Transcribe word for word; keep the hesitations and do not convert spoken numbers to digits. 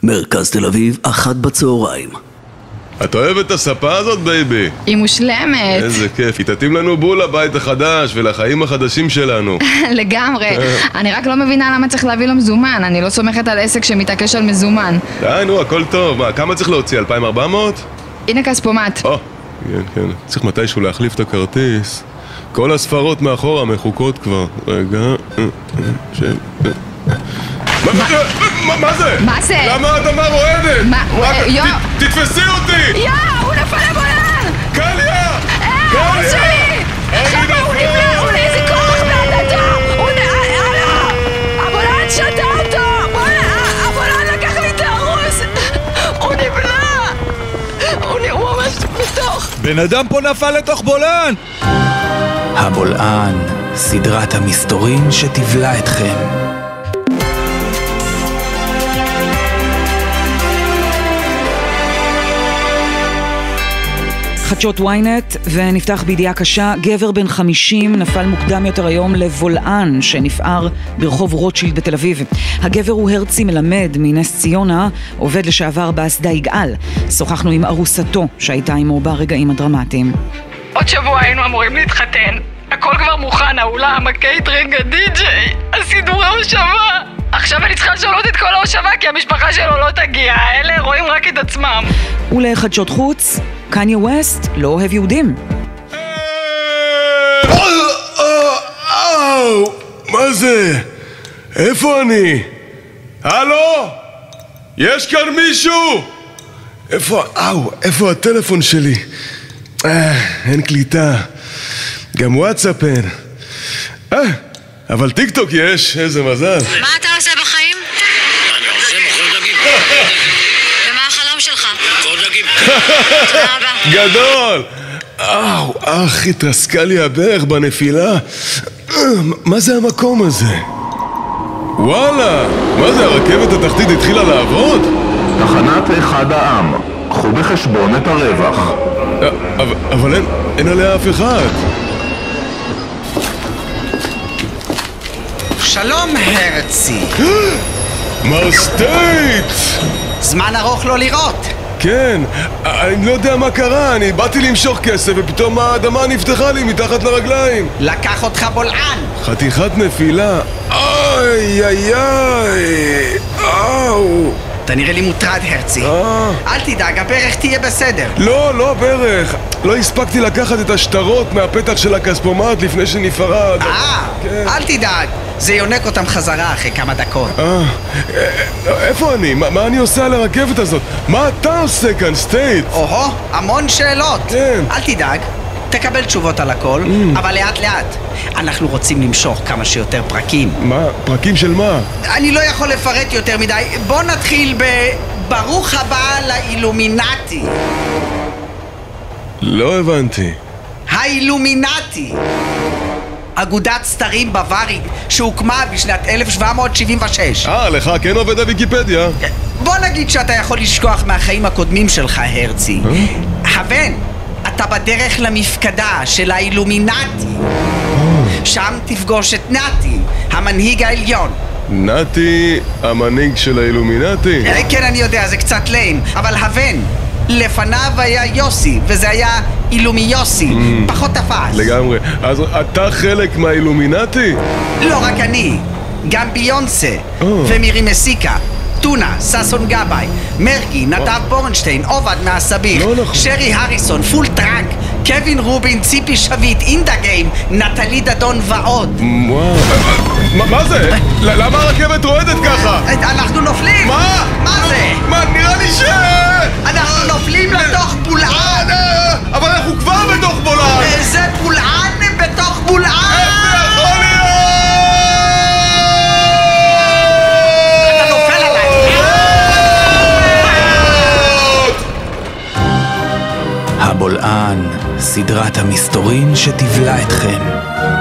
מרכז תל אביב, אחת בצהריים. את אוהבת את הספה הזאת, בייבי? היא מושלמת. איזה כיף, היא תתאים לנו בול לבית החדש ולחיים החדשים שלנו. לגמרי. אני רק לא מבינה למה צריך להביא לו מזומן. אני לא סומכת על עסק שמתעקש על מזומן. די, נו, הכל טוב. מה, כמה צריך להוציא? אלפיים וארבע מאות? הנה כספומט. או, כן, כן. צריך מתישהו להחליף את הכרטיס. כל הספרות מאחורה מחוקות כבר. רגע... ש... מה זה? מה זה? למה האדמה רועדת? מה? יו! תתפסי אותי! יו! הוא נפל לבולן! קליה! אה! הוא שלי! חבר'ה, הוא נפלא! הוא לאיזה כוח מהדתו! הוא נעלה! הבולן שתה אותו! הבולן לקח לי את הרוס! הוא נפלא! הוא ממש בתוך! בן אדם פה נפל לתוך בולן! הבולען, סדרת המסתורין שתבלע אתכם. חדשות וויינט, ונפתח בידיעה קשה. גבר בן חמישים נפל מוקדם יותר היום לבולען שנפער ברחוב רוטשילד בתל אביב. הגבר הוא הרצי מלמד מנס ציונה, עובד לשעבר באסדה יגאל. שוחחנו עם ארוסתו שהייתה עמו ברגעים הדרמטיים. עוד שבוע היינו אמורים להתחתן. הכל כבר מוכן, האולם, הקייטרינג, הדי-ג'יי, הסידורי הושבה. עכשיו אני צריכה לשנות את כל ההושבה כי המשפחה שלו לא תגיע. אלה רואים רק את עצמם. ולחדשות חוץ, קניה ווסט לא אוהב יהודים. מה זה? איפה אני? הלו? יש כאן מישהו? איפה? אאו, איפה הטלפון שלי? אין קליטה. גם וואטסאפ אין. אה, אבל טיק טוק יש, איזה מזל. מה אתה עושה בחיים? אני עושה מוכר דגים. ומה החלום שלך? מוכר דגים. תודה רבה. גדול! אאו, אח, התרסקה לי הברך בנפילה. מה זה המקום הזה? וואלה, מה זה, הרכבת התחתית התחילה לעבוד? תחנת אחד העם, קחו בחשבון את הרווח. אבל, אבל אין, אין עליה אף אחד. שלום הרצי. מר סטייט! זמן ארוך לא לראות. כן, אני לא יודע מה קרה, אני באתי למשוך כסף ופתאום האדמה נפתחה לי מתחת לרגליים. לקח אותך בולען. חתיכת נפילה. איי איי איי. אאו. אתה נראה לי מוטרד הרצי. אה. אל תדאג, הברך תהיה בסדר. לא, לא ברך. לא הספקתי לקחת את השטרות מהפתח של הכספומט לפני שנפרע. אה, כן. אל תדאג, זה יונק אותם חזרה אחרי כמה דקות. אה, איפה אני? מה, מה אני עושה על הרכבת הזאת? מה אתה עושה כאן, סטייט? או-הו, המון שאלות. כן. אל תדאג, תקבל תשובות על הכל, mm. אבל לאט לאט. אנחנו רוצים למשוך כמה שיותר פרקים. מה? פרקים של מה? אני לא יכול לפרט יותר מדי. בוא נתחיל ב... ברוך הבא לאילומינטי. לא הבנתי. האילומינטי, אגודת סתרים בווארית שהוקמה בשנת אלף שבע מאות שבעים ושש. אה, לך כן עובד הוויקיפדיה. בוא נגיד שאתה יכול לשכוח מהחיים הקודמים שלך, הרצי. הבן, אתה בדרך למפקדה של האילומינטי. שם תפגוש את נתי, המנהיג העליון. נתי, המנהיג של האילומינטי? כן, אני יודע, זה קצת ליים, אבל הבן, לפניו היה יוסי, וזה היה אילומי יוסי, mm. פחות תפס. לגמרי. אז אתה חלק מהאילומינטי? לא רק אני, גם ביונסה, oh. ומירי מסיקה, טונה, ססון גבאי, מרגי, נדב בורנשטיין, עובד מהסביר, לא נכון. שרי הריסון, פול טראנק, קווין רובין, ציפי שביט, אינדה גיים, נטלי דדון ועוד. וואו. מה זה? למה הרכבת רועדת ככה? אנחנו נופלים! מה? מה זה? מה? נראה לי ש... אנחנו נופלים לתוך בולען! אבל אנחנו כבר בתוך בולען! זה בולען בתוך בולען! איך זה יכול להיות? אתה נופל עליי! הבולען, סדרת המסתורין שתבלע אתכם.